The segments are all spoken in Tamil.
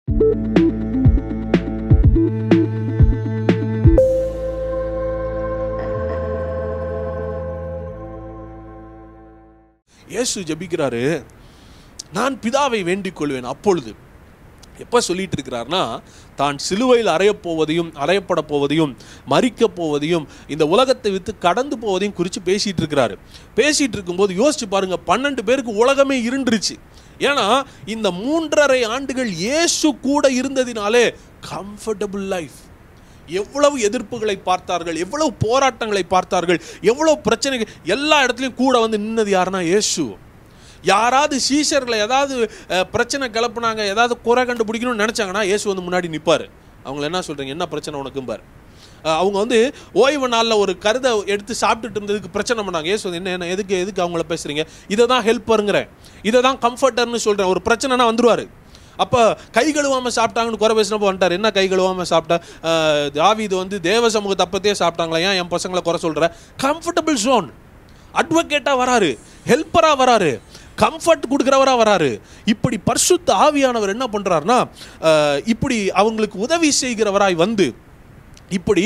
இயேசு ஜெபிக்கிறாரு, நான் பிதாவை வேண்டிக் கொள்வேன். அப்பொழுது எப்போ சொல்லிட்டு இருக்கிறார்னா, தான் சிலுவையில் அறையப்பட போவதையும் மரிக்க போவதையும் இந்த உலகத்தை விட்டு கடந்து போவதையும் குறித்து பேசிகிட்டு இருக்கிறாரு. பேசிகிட்டு இருக்கும்போது யோசிச்சு பாருங்க, 12 பேருக்கு உலகமே இருண்டுருச்சு. ஏன்னா இந்த 3.5 ஆண்டுகள் இயேசு கூட இருந்ததினாலே கம்ஃபர்டபுள் லைஃப். எவ்வளவு எதிர்ப்புகளை பார்த்தார்கள், எவ்வளவு போராட்டங்களை பார்த்தார்கள், எவ்வளவு பிரச்சனைகள். எல்லா இடத்துலையும் கூட வந்து நின்னது யாருன்னா இயேசு. யாராவது சீஷர்களை ஏதாவது பிரச்சனை கிளப்புனாங்க, ஏதாவது குறை கண்டுபிடிக்கணும்னு நினச்சாங்கன்னா இயேசு வந்து முன்னாடி நிற்பார். அவங்கள என்ன சொல்கிறீங்க, என்ன பிரச்சனை உனக்கும்பார். அவங்க வந்து ஓய்வு நாளில் ஒரு கருதை எடுத்து சாப்பிட்டுட்டு இருந்ததுக்கு பிரச்சனை பண்ணாங்க. இயேசு வந்து என்ன எதுக்கு அவங்கள பேசுகிறீங்க, இதை தான் ஹெல்ப்பருங்கிறேன், இதை தான் கம்ஃபர்டர்னு சொல்கிறேன். ஒரு பிரச்சனைனா வந்துடுவார். அப்போ கை கழுவாமல் சாப்பிட்டாங்கன்னு குறை பேசினப்போ வந்துட்டார். என்ன கை கழுவாமல் சாப்பிட்டா, தாவீது வந்து தேவ சமூகத்தை அப்பத்தையே சாப்பிட்டாங்களா, ஏன் என் பசங்களை குறை சொல்கிற? Comfortable zone. அட்வொகேட்டாக வராரு, ஹெல்ப்பராக வராரு, கம்ஃபர்ட் கொடுக்குறவராக வராரு. இப்படி பரிசுத்த ஆவியானவர் என்ன பண்ணுறாருனா, இப்படி அவங்களுக்கு உதவி செய்கிறவராய் வந்து இப்படி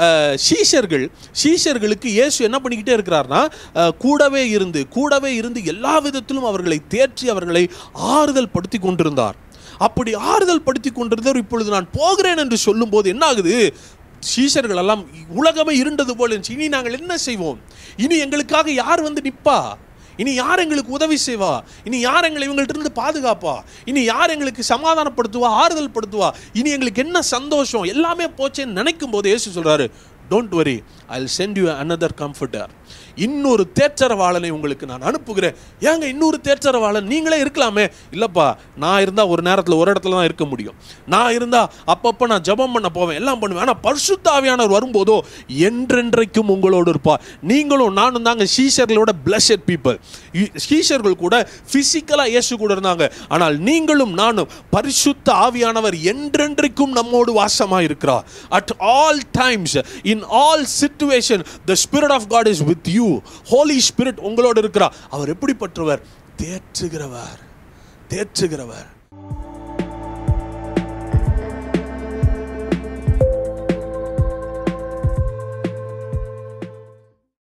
சீஷர்களுக்கு இயேசு என்ன பண்ணிக்கிட்டே இருக்கிறார்னா, கூடவே இருந்து எல்லா விதத்திலும் அவர்களை தேற்றி அவர்களை ஆறுதல் படுத்தி கொண்டிருந்தார். அப்படி ஆறுதல் படுத்தி கொண்டிருந்தவர் இப்பொழுது நான் போகிறேன் என்று சொல்லும் போது என்ன ஆகுது, சீஷர்கள் எல்லாம் உலகமே இருண்டது போல இருந்துச்சு. இனி நாங்கள் என்ன செய்வோம், இனி எங்களுக்காக யார் வந்து நிற்பா, இனி யார் எங்களுக்கு உதவி செய்வா, இனி யார் எங்களை இவங்கள்ட்ட இருந்து பாதுகாப்பா, இனி யார் எங்களுக்கு சமாதானப்படுத்துவா, ஆறுதல் படுத்துவா, இனி எங்களுக்கு என்ன சந்தோஷம், எல்லாமே போச்சேன்னு நினைக்கும் போது இயேசு சொல்றாரு, don't worry, I will send you another comforter. இன்னொரு தேற்றரவாளனை உங்களுக்கு நான் அனுப்புகிறேன். ஏங்க இன்னொரு தேற்றரவாளன், நீங்களே இருக்கலாமே. இல்லப்பா, நான் இருந்தா ஒரு நேரத்தில் ஒரு இடத்துல தான் இருக்க முடியும், நான் இருந்தா அப்பப்போ நான் ஜெபம் பண்ண போவேன், எல்லாம் பண்ணுவேன். ஆனால் பரிசுத்த ஆவியானவர் வரும்போதோ என்றென்றைக்கும் உங்களோடு இருப்பார். நீங்களும் நானும் தாங்க சீஷர்களோட blessed people. சீஷர்கள் கூட பிசிக்கலாக இயேசு கூட இருந்தாங்க. ஆனால் நீங்களும் நானும் பரிசுத்த ஆவியானவர் என்றென்றைக்கும் நம்மோடு வாசமாக இருக்கிறார். At all times, in all situation, the Spirit of God is with you. Holy Spirit உங்களோடு இருக்கிறார். அவர் எப்படிப்பட்டவர்? தேற்றுகிறவர்.